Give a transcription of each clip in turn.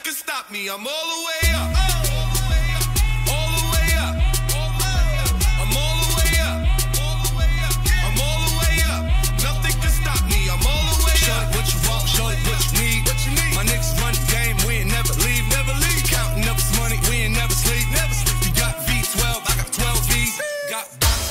can stop me. I'm all the way up. All the way up. I'm all the way up. I'm all the way up. Nothing can stop me. I'm all the way up. Shorty, what you want? Shorty, what you need? My niggas run the game. We ain't never leave. Counting up this money. We ain't never sleep. You got V12. I got 12 V's. Got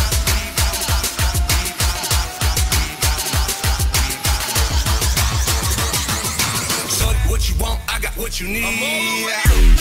what you want, I got what you need.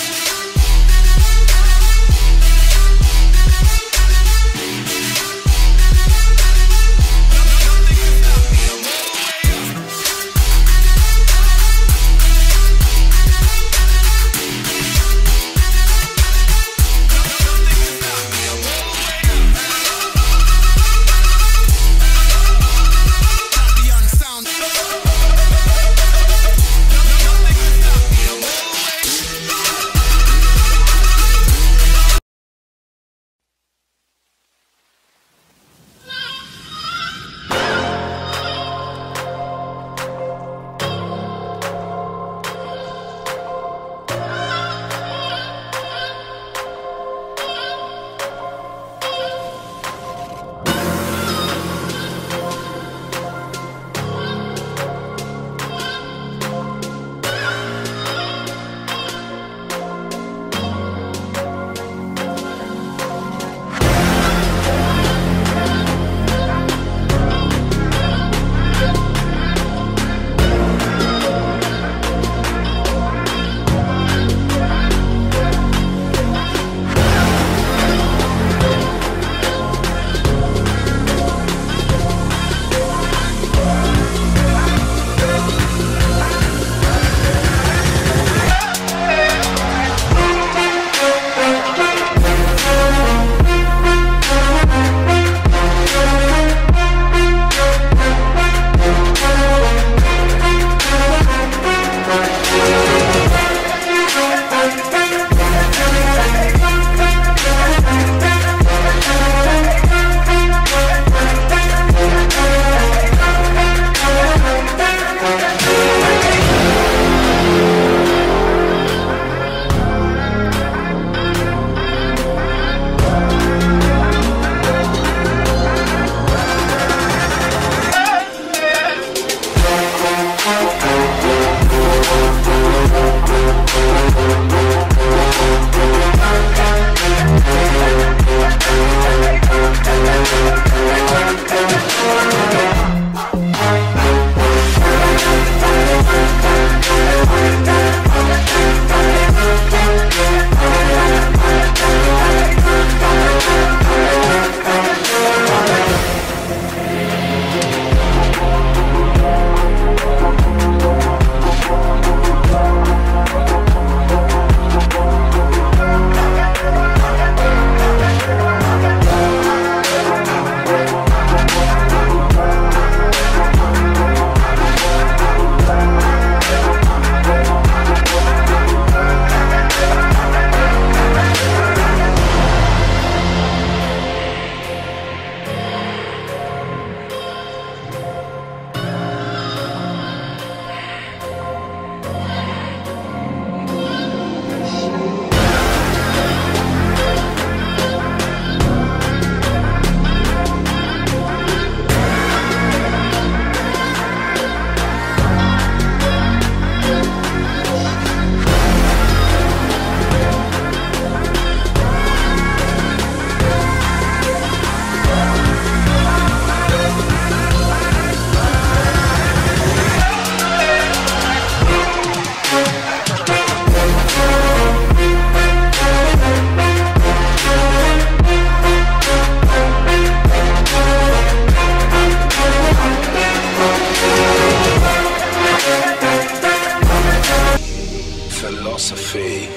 philosophy.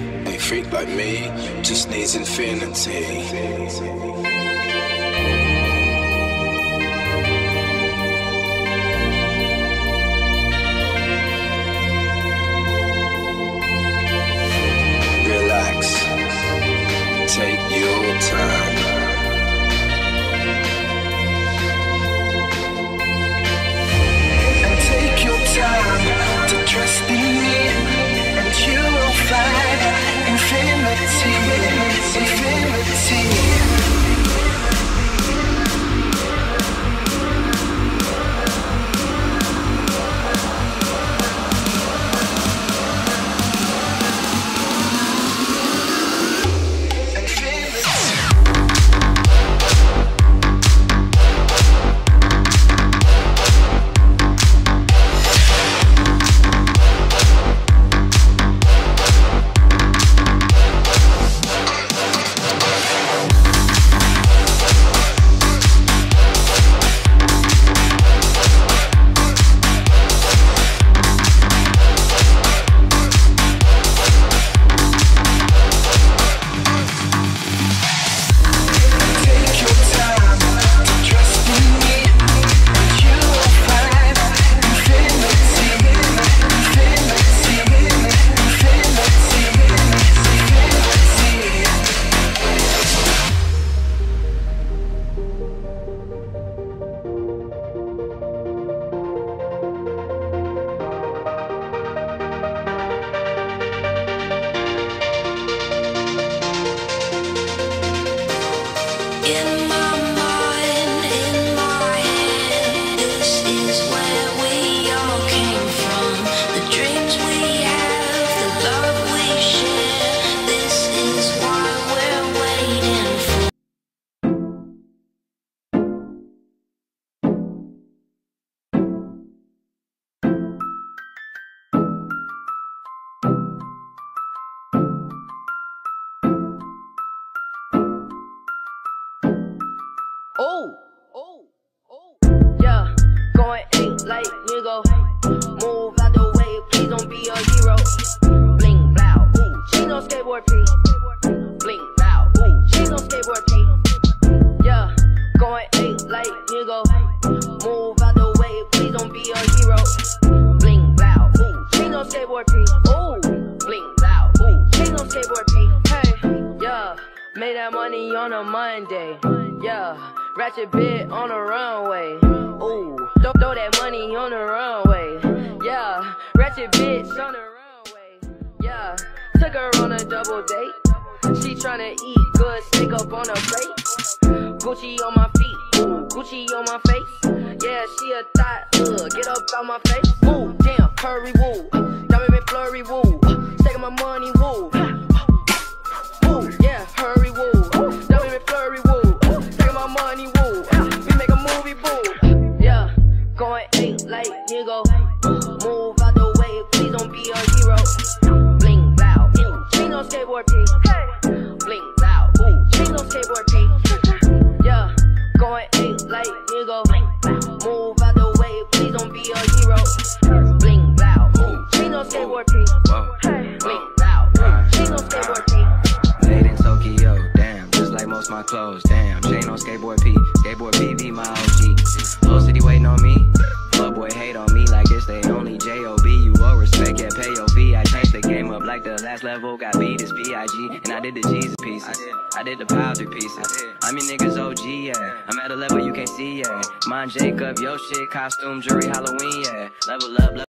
A freak like me just needs infinity. Relax, take your time. And take your time to trust in me, and you on a Monday. Yeah, ratchet bit on the runway. Ooh, throw that money on the runway. Yeah, ratchet bitch on the runway. Yeah, took her on a double date. She tryna eat good steak up on her plate. Gucci on my feet, ooh, Gucci on my face. Yeah, she a thought, get up out my face. Ooh, damn, hurry, woo. Diamond me flurry, woo. Taking my money, woo. Woo, yeah, hurry, woo. Diamond me flurry, woo. Taking my money, woo. We make a movie, boo. Yeah, going 8 like nigga. Move out the way, please don't be a hero. Bling, loud, ooh, she no skateboard P. Bling, loud, ooh, she no skateboard P. Yeah, going 8 like nigga. Move out the way, please don't be a hero. Bling, loud, ooh, she no skateboard P. Bling, loud, ooh, she no skateboard P. Made in Tokyo, damn, just like most my clothes, damn. Chain on skateboard P, skateboard PV, my OG. Whole city waiting on me. Fuck boy hate on me like it's they only J.O.B. You owe respect, yeah, pay your fee. I changed the game up like the last level, got beat as P.I.G. And I did the Jesus pieces, I did the Power 3 pieces. I'm your niggas OG, yeah. I'm at a level you can't see, yeah. Mine Jacob, yo shit, costume, jury, Halloween, yeah. Level up,